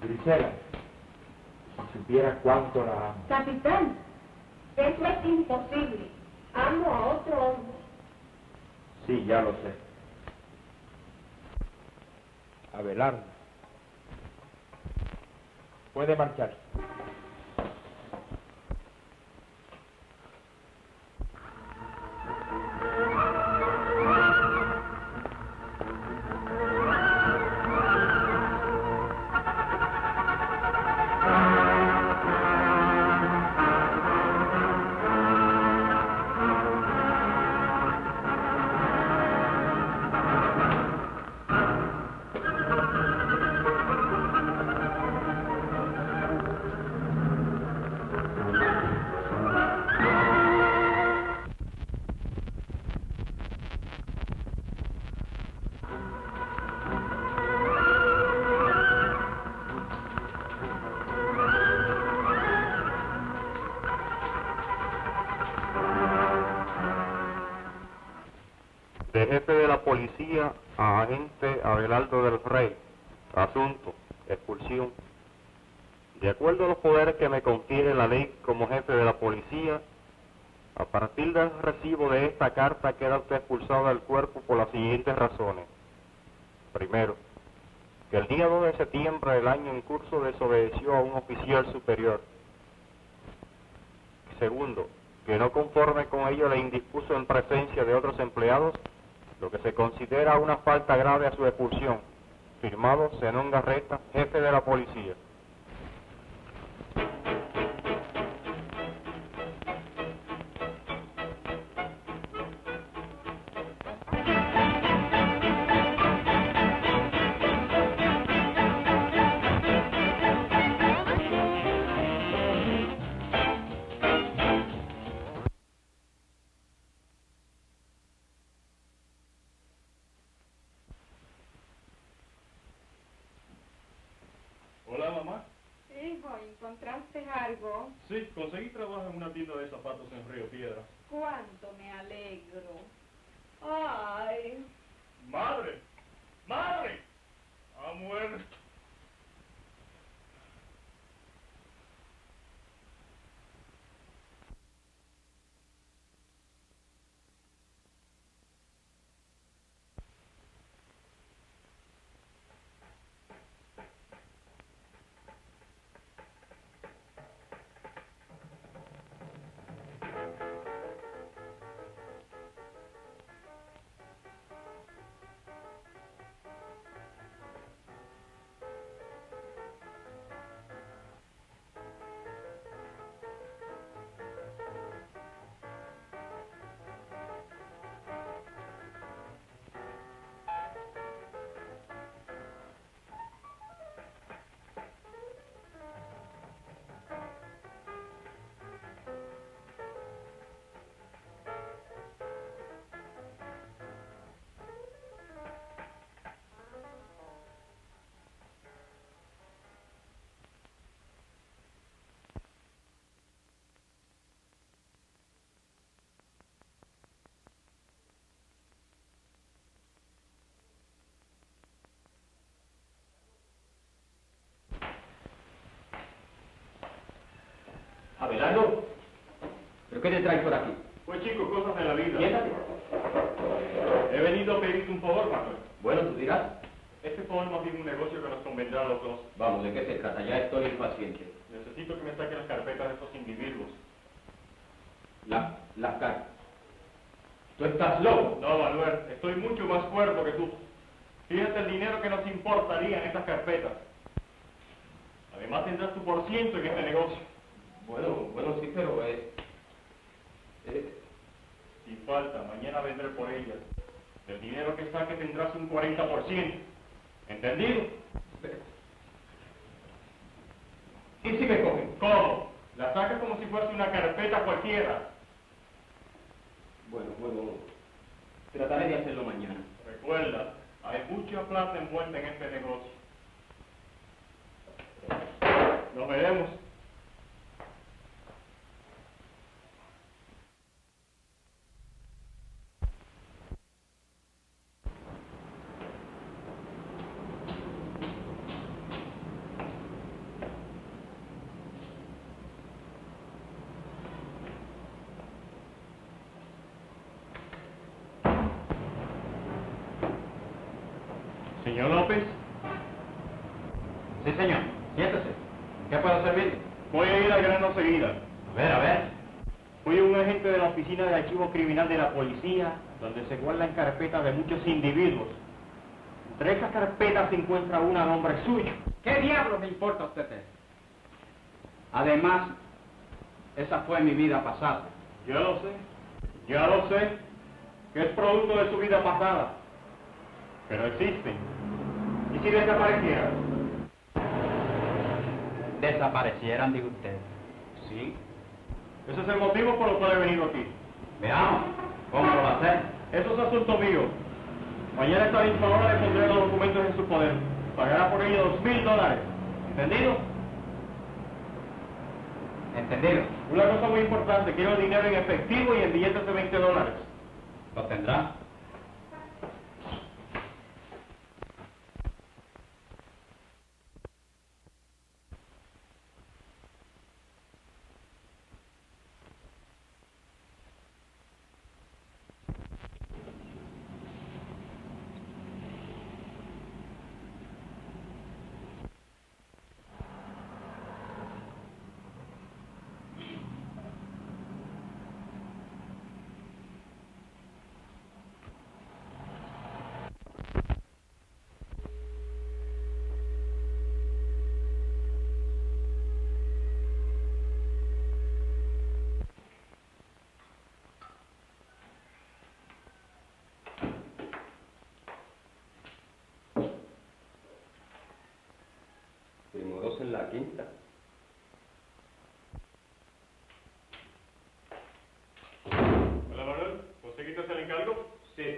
Grisela, si supiera cuánto la amo. Capitán, eso es imposible. Amo a otro hombre. Sí, ya lo sé. Abelardo. Puede marcharse. De jefe de la policía a agente Abelardo del Rey. Asunto: expulsión. De acuerdo a los poderes que me confiere la ley como jefe de la policía, a partir del recibo de esta carta queda usted expulsado del cuerpo por las siguientes razones. Primero, que el día 2 de septiembre del año en curso desobedeció a un oficial superior. Segundo, que no conforme con ello le indispuso en presencia de otros empleados lo que se considera una falta grave a su expulsión. Firmado Zenón Garreta, jefe de la policía. Hola, mamá. Hijo, ¿encontraste algo? Sí, conseguí trabajo en una tienda de zapatos en Río Piedra. Cuánto me alegro. Ay, ¡Madre! ¡Madre! ¡Ha muerto! Abelardo, ¿pero qué te traes por aquí? Pues chicos, cosas de la vida. Siéntate. He venido a pedirte un favor, Manuel. Bueno, tú dirás. Este favor más bien un negocio que nos convendrá a los dos. Vamos, ¿de qué se trata? Ya estoy impaciente. Necesito que me saquen las carpetas de estos individuos. Las cartas. ¿Tú estás loco? No, Manuel, estoy mucho más cuerdo que tú. Fíjate el dinero que nos importaría en estas carpetas. Además tendrás tu por ciento en este negocio. Bueno, sí, pero Sin falta, mañana vendré por ellas. Del dinero que saque tendrás un 40%. ¿Entendido? ¿Y si me cogen? ¿Cómo? La sacas como si fuese una carpeta cualquiera. Bueno, trataré de hacerlo mañana. Recuerda, hay mucha plata envuelta en este negocio. Nos veremos. Señor López, Sí, señor. Siéntese. ¿Qué puedo servir? voy a ir al grano enseguida. A ver. Fui un agente de la Oficina de Archivo Criminal de la Policía, donde se guardan carpetas de muchos individuos. Entre esas carpetas se encuentra una a nombre suyo. ¿Qué diablos me importa a usted eso? Además, esa fue mi vida pasada. Ya lo sé, que es producto de su vida pasada. Pero existen. ¿Y si desaparecieran? Desaparecieran, digo usted. Sí. Ese es el motivo por el cual he venido aquí. Veamos. ¿Cómo lo va a hacer? Eso es asunto mío. Mañana esta misma hora le pondré los documentos en su poder. Pagará por ello $2,000. ¿Entendido? Entendido. Una cosa muy importante, quiero dinero en efectivo y en billetes de $20. ¿Lo tendrá? Primo 2 en la quinta. Hola Manuel, ¿conseguiste hacer el encargo? Sí.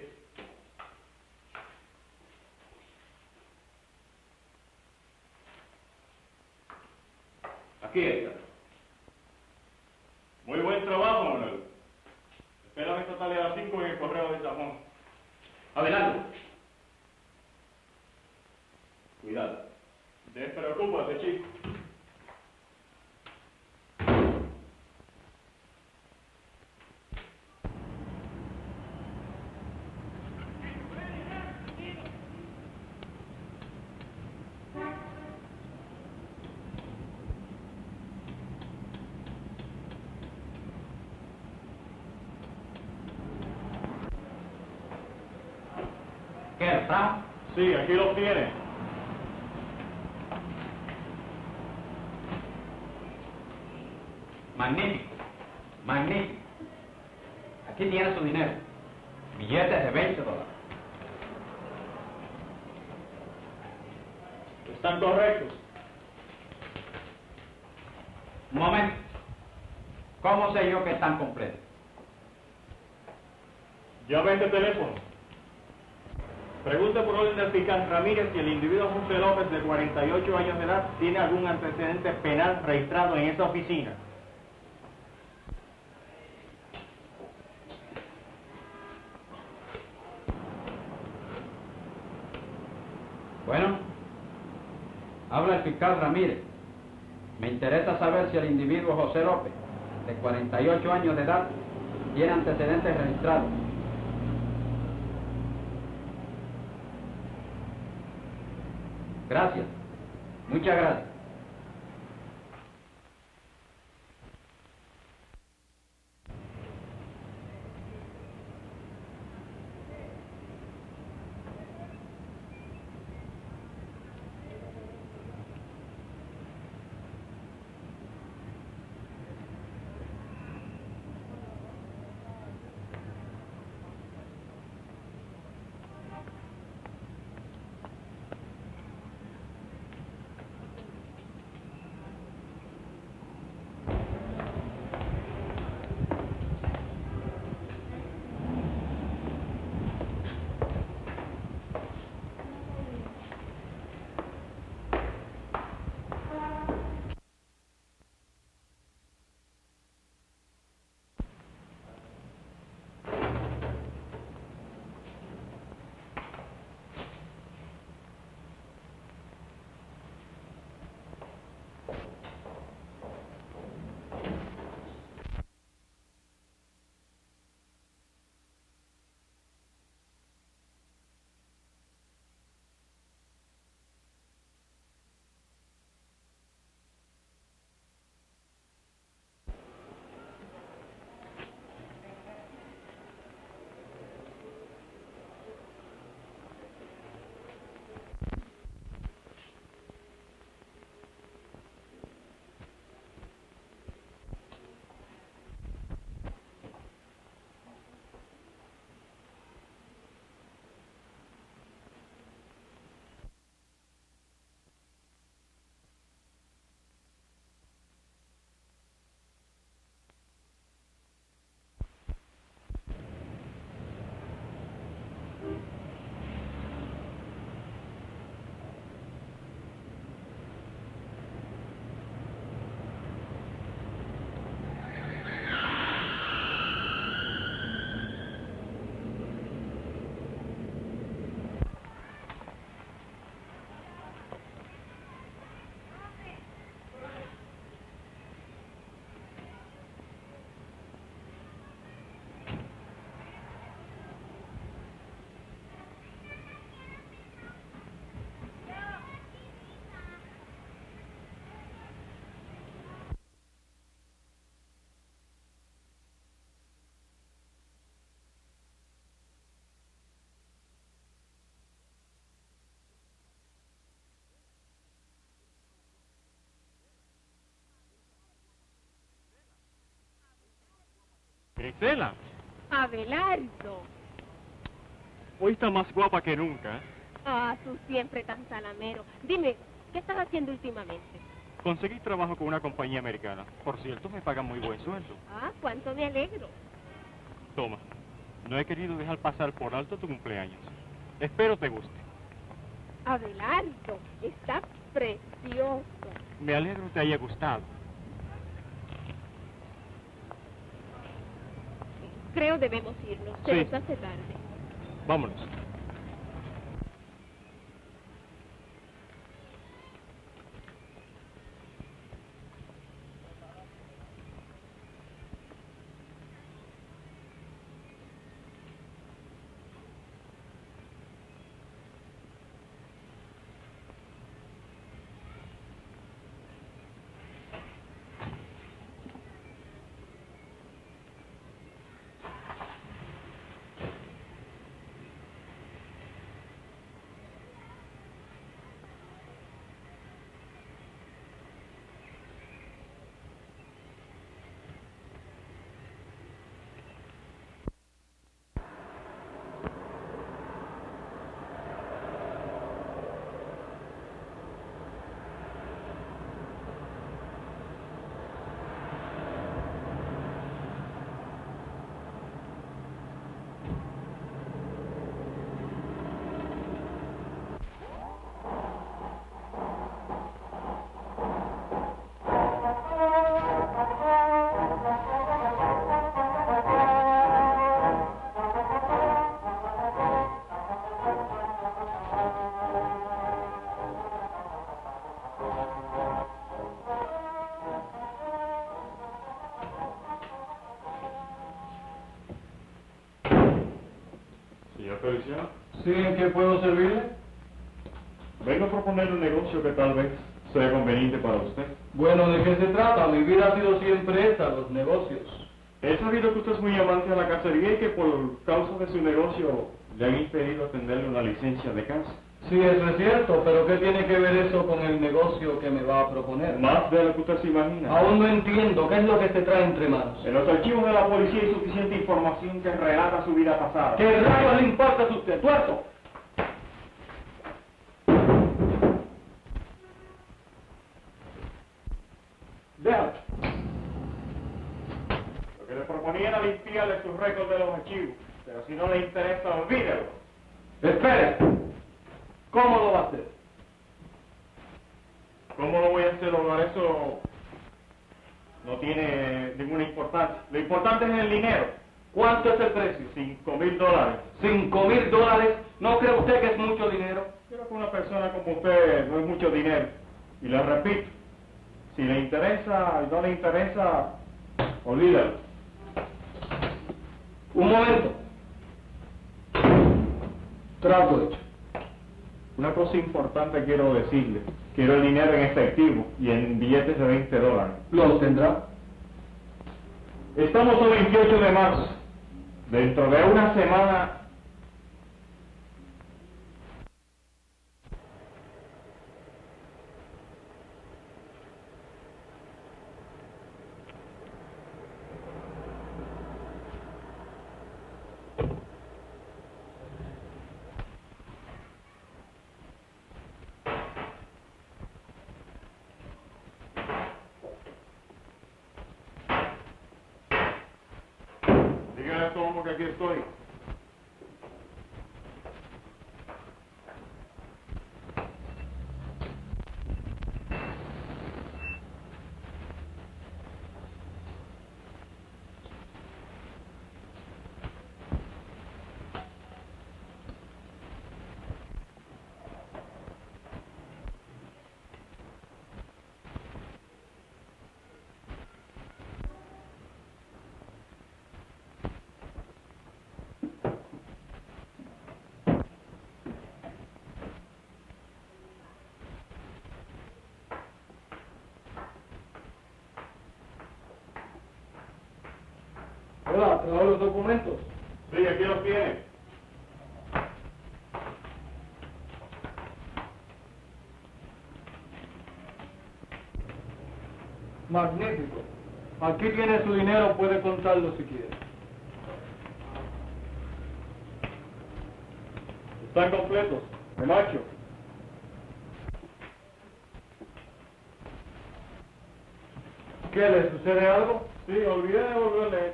Aquí está. Muy buen trabajo, Manuel. Espérame esta tarde a las 5 en el correo de San Juan. Adelante. Cuidado. Despreocúpate, chico. ¿Qué, el fraude? Sí, aquí los tienes. Magnífico. Magnífico. Aquí tiene su dinero. Billetes de $20. Están correctos. Un momento. ¿Cómo sé yo que están completos? Llame a este teléfono. Pregunte por orden del fiscal Ramírez si el individuo José López, de 48 años de edad, tiene algún antecedente penal registrado en esa oficina. Bueno, habla el fiscal Ramírez. Me interesa saber si el individuo José López, de 48 años de edad, tiene antecedentes registrados. Gracias. Muchas gracias. Gisela, Abelardo. hoy está más guapa que nunca. Ah, tú siempre tan salamero. Dime, ¿qué estás haciendo últimamente? Conseguí trabajo con una compañía americana. Por cierto, me pagan muy buen sueldo. Ah, cuánto me alegro. Toma, no he querido dejar pasar por alto tu cumpleaños. Espero te guste. Abelardo, está precioso. Me alegro te haya gustado. Creo debemos irnos. Se Sí. nos hace tarde. Vámonos. Señor Feliciano, Sí, ¿en qué puedo servirle? vengo a proponerle un negocio que tal vez sea conveniente para usted. Bueno, ¿de qué se trata? Mi vida ha sido siempre esta, los negocios. He sabido que usted es muy amante de la cacería y que por causa de su negocio le han impedido atenderle una licencia de caza. Sí, eso es cierto, pero ¿qué tiene que ver eso con el negocio que me va a proponer? Más de lo que usted se imagina. Aún no entiendo, ¿qué es lo que se trae entre manos? En los archivos de la policía hay suficiente información que relata su vida pasada. ¿Qué rayos le importa a usted, tuerto? Déjalo. Lo que le proponía era limpiarle sus récords de los archivos, pero si no le interesa, olvídelo. Espere. ¿Cómo lo va a hacer? ¿Cómo lo voy a hacer, Omar? Eso no tiene ninguna importancia. Lo importante es el dinero. ¿Cuánto es el precio? $5,000. $5,000. ¿No cree usted que es mucho dinero? Creo que una persona como usted no es mucho dinero. Y le repito, si le interesa y no le interesa, olvídalo. Un momento. Trato hecho. Una cosa importante quiero decirle. Quiero el dinero en efectivo y en billetes de $20. ¿Lo tendrá? Estamos a 28 de marzo. Dentro de una semana... Dígale a todo el mundo que aquí estoy. Hola, ¿trajo los documentos? Sí, aquí los tiene. Magnífico. Aquí tiene su dinero, puede contarlo si quiere. Están completos. Me marcho. ¿Qué, le sucede algo? Sí, olvidé de volverle.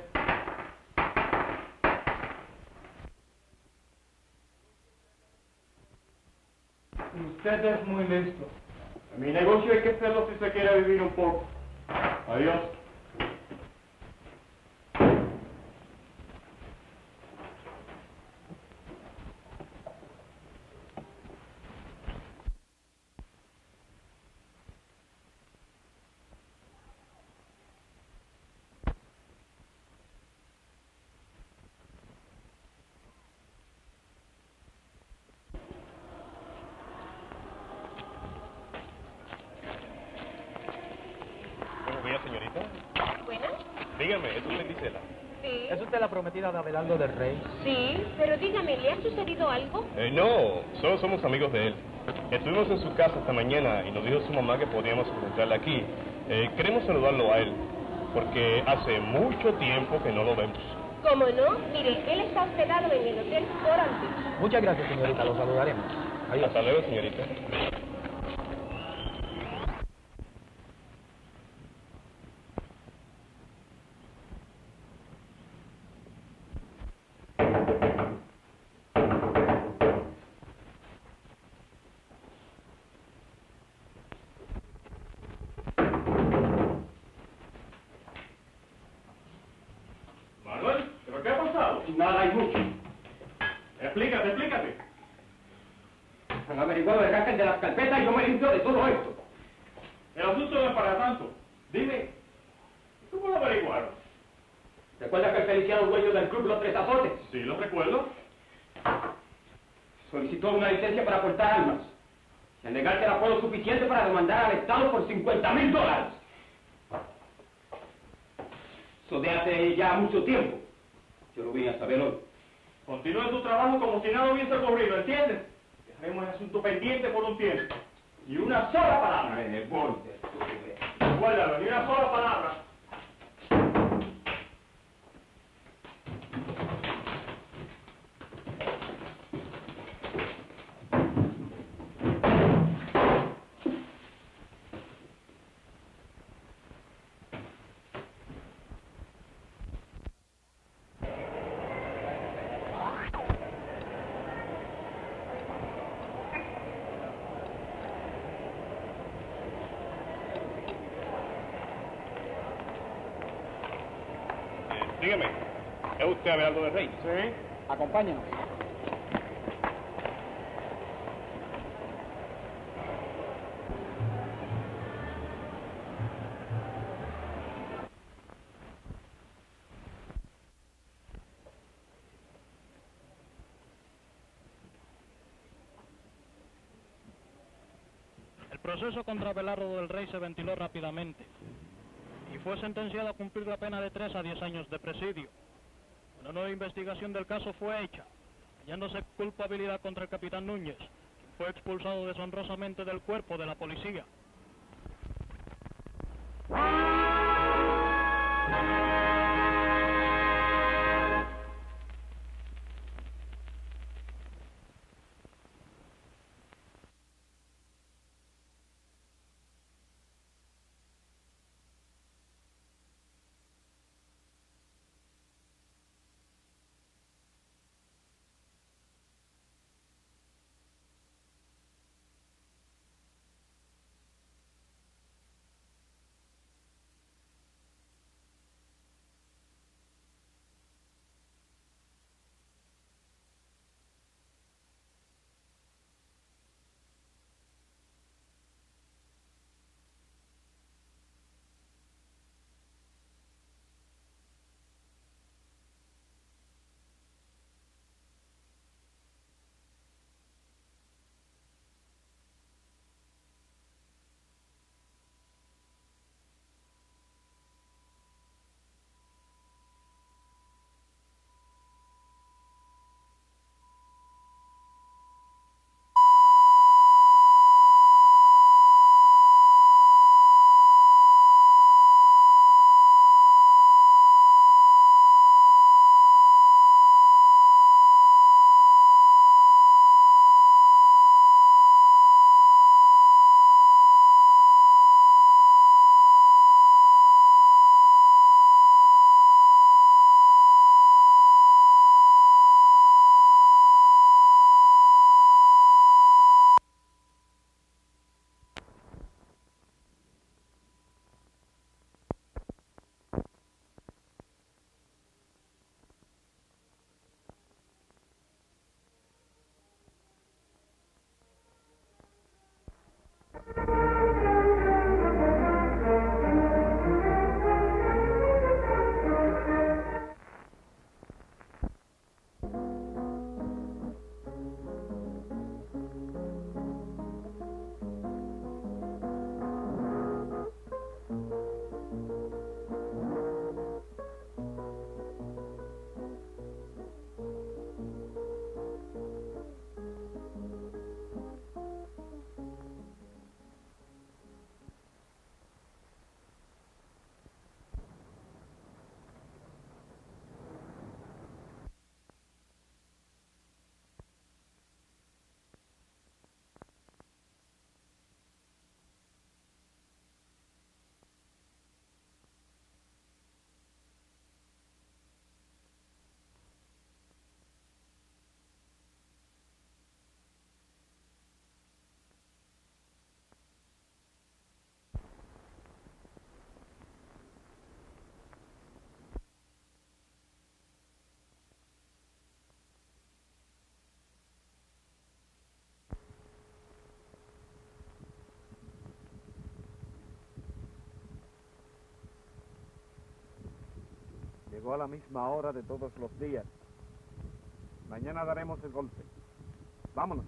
Usted es muy listo. Mi negocio hay que hacerlo si se quiere vivir un poco. Adiós. Buenos días, señorita. Bueno, Dígame, ¿es usted Gisela? sí. ¿Es usted la prometida de Abelardo del Rey? Sí, pero dígame, ¿le ha sucedido algo? No, solo somos amigos de él. Estuvimos en su casa esta mañana y nos dijo su mamá que podíamos encontrarla aquí. Queremos saludarlo a él, porque hace mucho tiempo que no lo vemos. ¿Cómo no? Mire, él está hospedado en el Hotel Coral. Muchas gracias, señorita, lo saludaremos. Adiós. Hasta luego, señorita. Manuel, ¿pero qué ha pasado? Nada, hay mucho. Explícate. Han averiguado el hacker de las carpetas y yo me limpio de todo esto. El asunto no es para tanto. Dime, ¿cómo lo averiguaron? ¿Recuerda que el Feliciano, dueño del club Los Tres Azotes, Sí, lo recuerdo. solicitó una licencia para portar armas? Sin negar que era apoyo suficiente para demandar al Estado por $50,000. Eso de hace ya mucho tiempo. Yo lo vine a saber hoy. Continúa tu trabajo como si nada hubiese ocurrido, ¿entiendes? Dejaremos el asunto pendiente por un tiempo. Y una sola palabra. Recuérdalo, ni una sola palabra. Dígame, ¿es usted Abelardo del Rey? Sí. Acompáñenos. El proceso contra Abelardo del Rey se ventiló rápidamente y fue sentenciado a cumplir la pena de 3 a 10 años de presidio. Una nueva investigación del caso fue hecha, hallándose culpabilidad contra el capitán Núñez, quien fue expulsado deshonrosamente del cuerpo de la policía. Llegó a la misma hora de todos los días. Mañana daremos el golpe. Vámonos.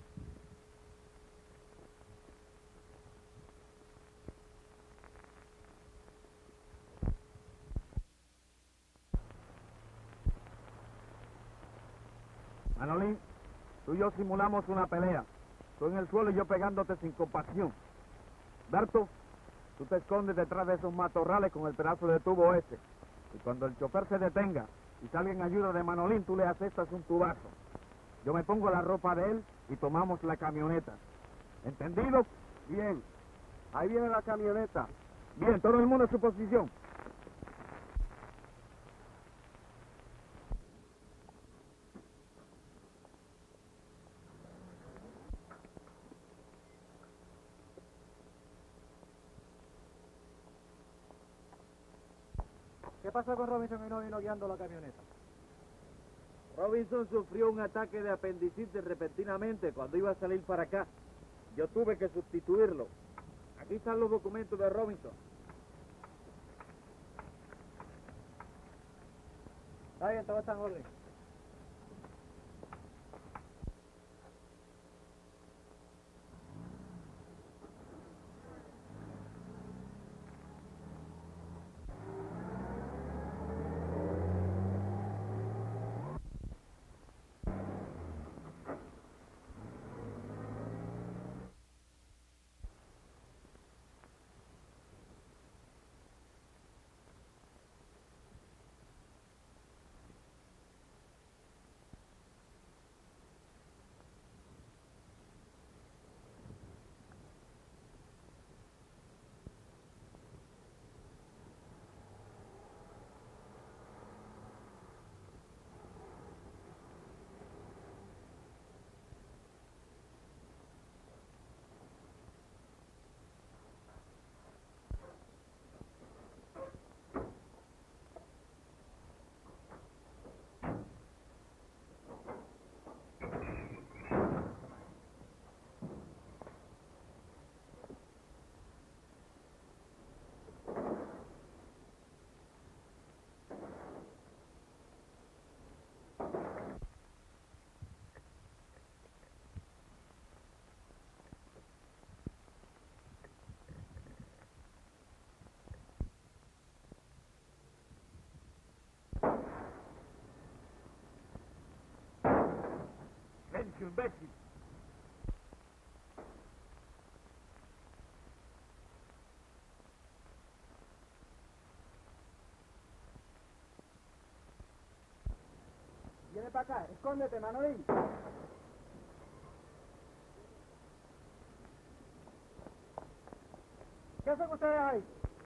Manolín, tú y yo simulamos una pelea. Tú en el suelo y yo pegándote sin compasión. Berto, tú te escondes detrás de esos matorrales con el pedazo de tubo ese. Y cuando el chofer se detenga y salga en ayuda de Manolín, tú le asestas un tubazo. Yo me pongo la ropa de él y tomamos la camioneta. ¿Entendido? Bien. Ahí viene la camioneta. Bien, todo el mundo en su posición. ¿Qué pasó con Robinson y no vino guiando la camioneta? Robinson sufrió un ataque de apendicitis repentinamente cuando iba a salir para acá. Yo tuve que sustituirlo. Aquí están los documentos de Robinson. Está bien, todo está en orden. Imbécil. Viene para acá, escóndete, Manolín. ¿Qué hacen ustedes ahí?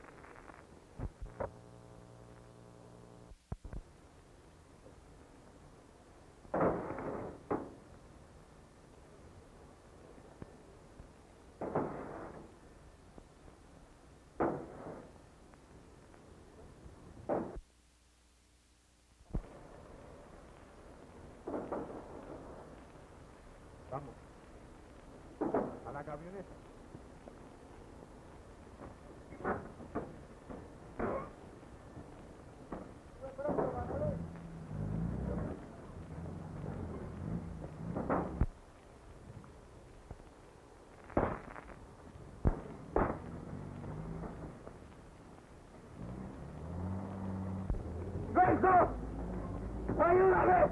Vamos. A la camioneta. ¡Benzo! ¡Ayúdame!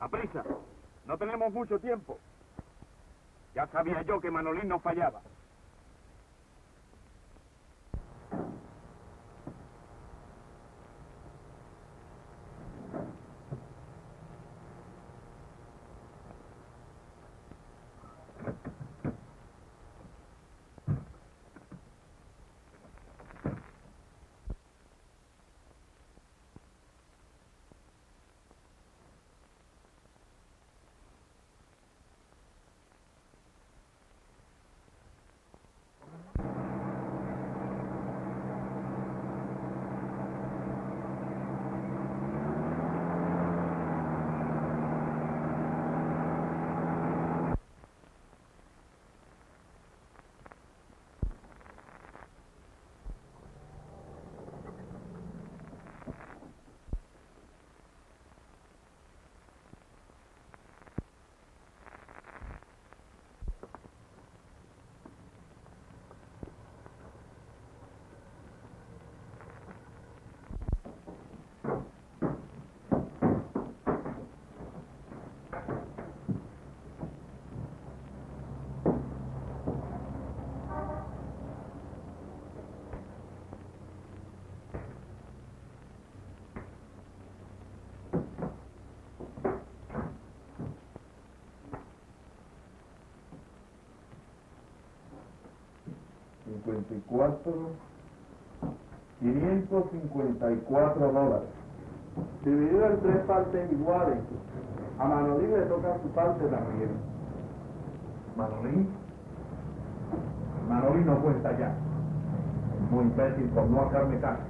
¡A prisa! No tenemos mucho tiempo. Ya sabía yo que Manolín no fallaba. $554. Dividido en 3 partes iguales. A Manolín le toca su parte también. ¿Manolín? Manolín no cuenta ya. Muy imbécil por no hacerme caso.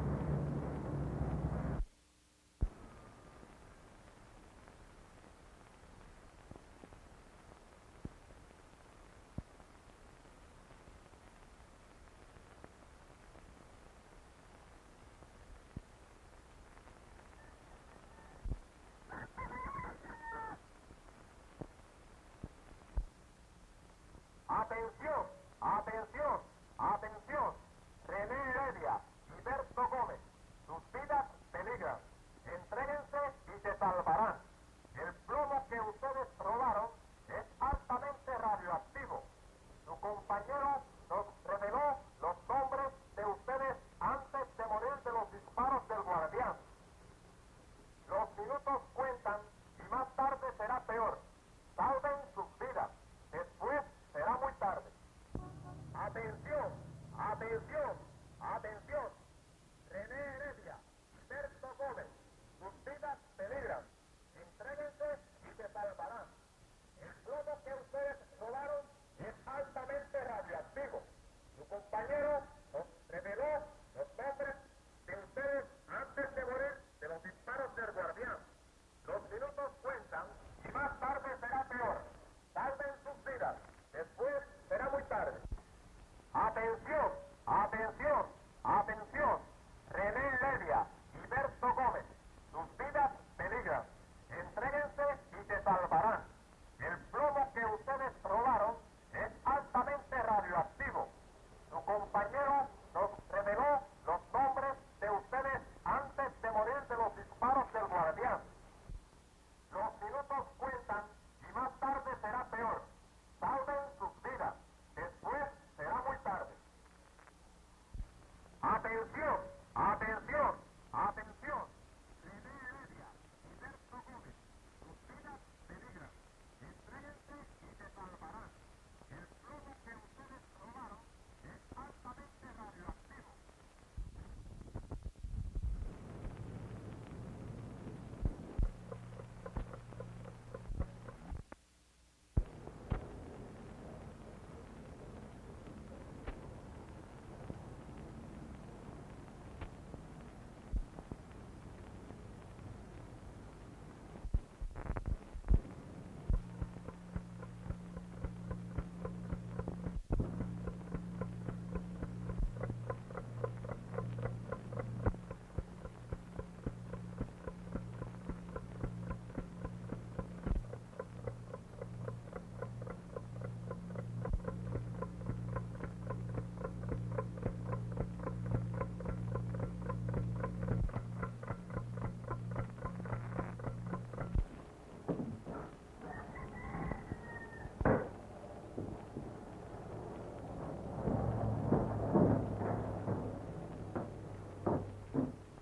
Atención, atención, atención. René Heredia y Berto Gómez, sus vidas peligran. Entréguense y se salvarán. El plomo que ustedes robaron es altamente radioactivo. Su compañero nos reveló los nombres de ustedes antes de morir de los disparos del guardián. Los minutos cuentan y más tarde será peor. Salven sus vidas. Después será muy tarde. Atención, atención, atención. René Heredia y Berto Gómez, sus vidas peligran. Entréguense y se salvarán. El plomo que ustedes robaron es altamente radioactivo. Su compañero nos reveló los nombres de ustedes antes de morir de los disparos del guardián. Los minutos cuentan y más tarde será peor. Salven sus vidas. Después será muy tarde. Atención, atención, atención. René Heredia y Berto Gómez, sus vidas peligran. Entréguense y se salvarán. El plomo que ustedes robaron es altamente radioactivo. Su compañero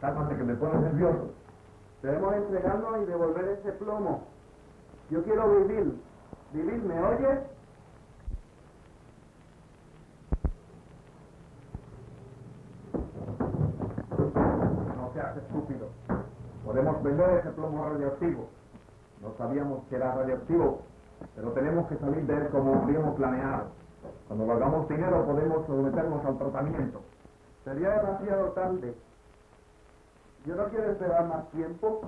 Cálmate que me pones nervioso. Debemos entregarnos y devolver ese plomo. Yo quiero vivir. ¿Vivir, me oyes? No seas estúpido. Podemos vender ese plomo radioactivo. No sabíamos que era radioactivo, pero tenemos que salir de él como habíamos planeado. Cuando lo hagamos dinero podemos someternos al tratamiento. Sería demasiado tarde. Yo no quiero esperar más tiempo.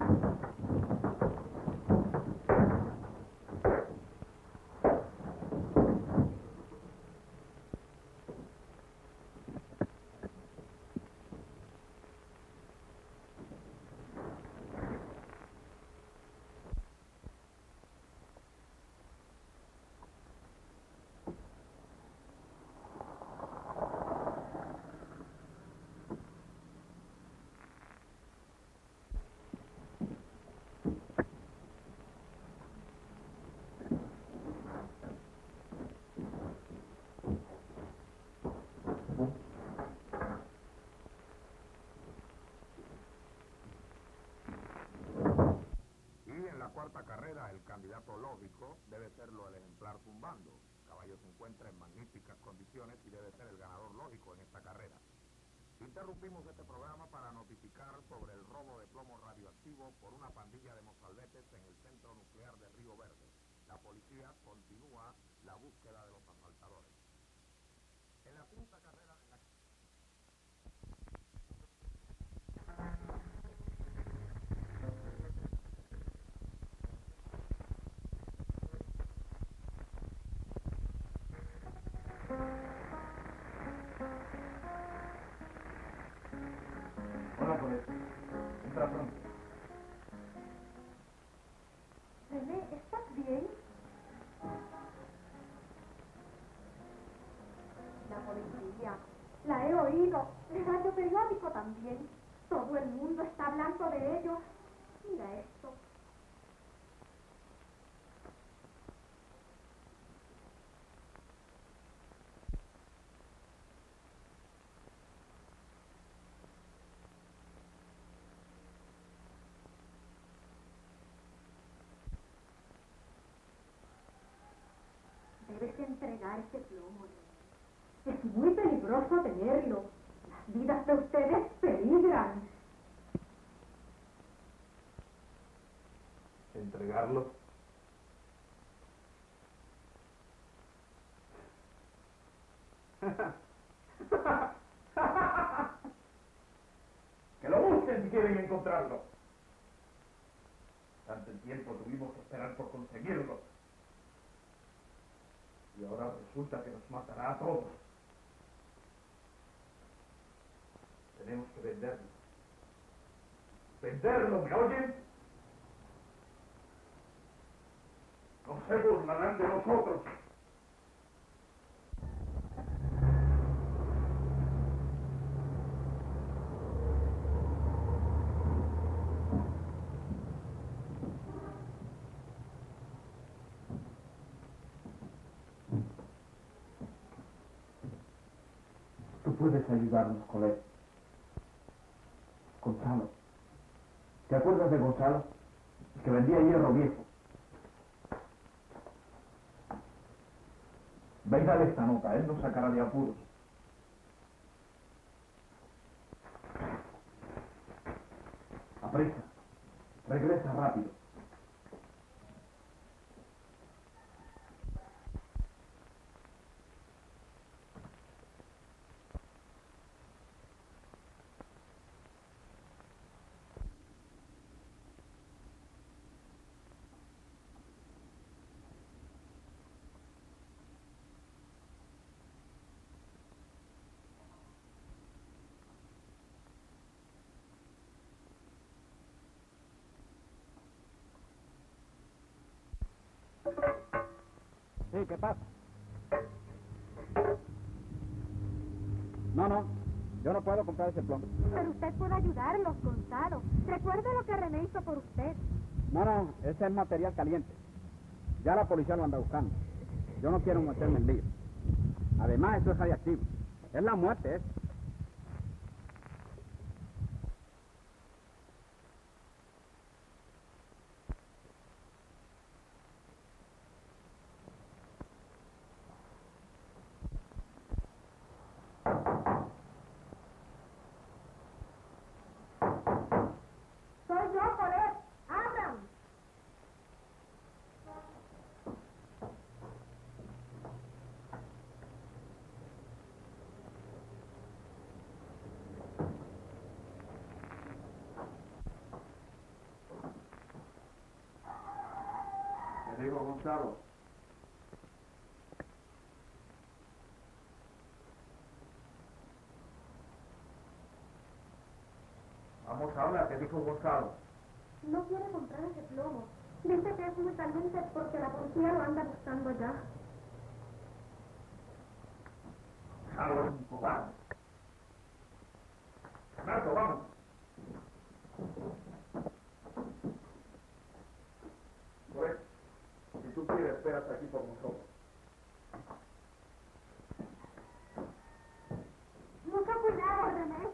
Cuarta carrera, el candidato lógico debe serlo el ejemplar Zumbando. El caballo se encuentra en magníficas condiciones y debe ser el ganador lógico en esta carrera. Interrumpimos este programa para notificar sobre el robo de plomo radioactivo por una pandilla de mozalbetes en el centro nuclear de Río Verde. La policía continúa la búsqueda de los asaltadores. En la quinta carrera de la... Hola, pues. Entra pronto. René, ¿estás bien? La policía. La he oído. El radio periódico también. Todo el mundo está hablando de ellos. Mira esto. Debes entregar ese plomo. Es muy peligroso tenerlo. Las vidas de ustedes peligran. ¿Entregarlo? Que lo busquen si quieren encontrarlo. Tanto tiempo tuvimos que esperar por conseguirlo. Y ahora resulta que nos matará a todos. Tenemos que venderlo. ¡Venderlo! ¿Me oyen? No se burlarán de nosotros. Tú puedes ayudarnos, colega. Gonzalo. ¿Te acuerdas de Gonzalo? El que vendía hierro viejo. Ve y dale esta nota, él nos sacará de apuros. Aprisa. Regresa rápido. Sí, ¿qué pasa? No, yo no puedo comprar ese plomo. Pero usted puede ayudarlos, Gonzalo. Recuerde lo que René hizo por usted. No, ese es material caliente. Ya la policía lo anda buscando. Yo no quiero meterme en lío. Además, eso es radiactivo. Es la muerte, eso. Gonzalo. Vamos a hablar, ¿qué dijo Gonzalo? No quiere comprar ese plomo. Dice que es muy caliente porque la policía lo anda buscando ya. Gonzalo es un cobarde. Marco, vamos. Pues, si tú quieres, espérate aquí por nosotros. Mucho cuidado, René.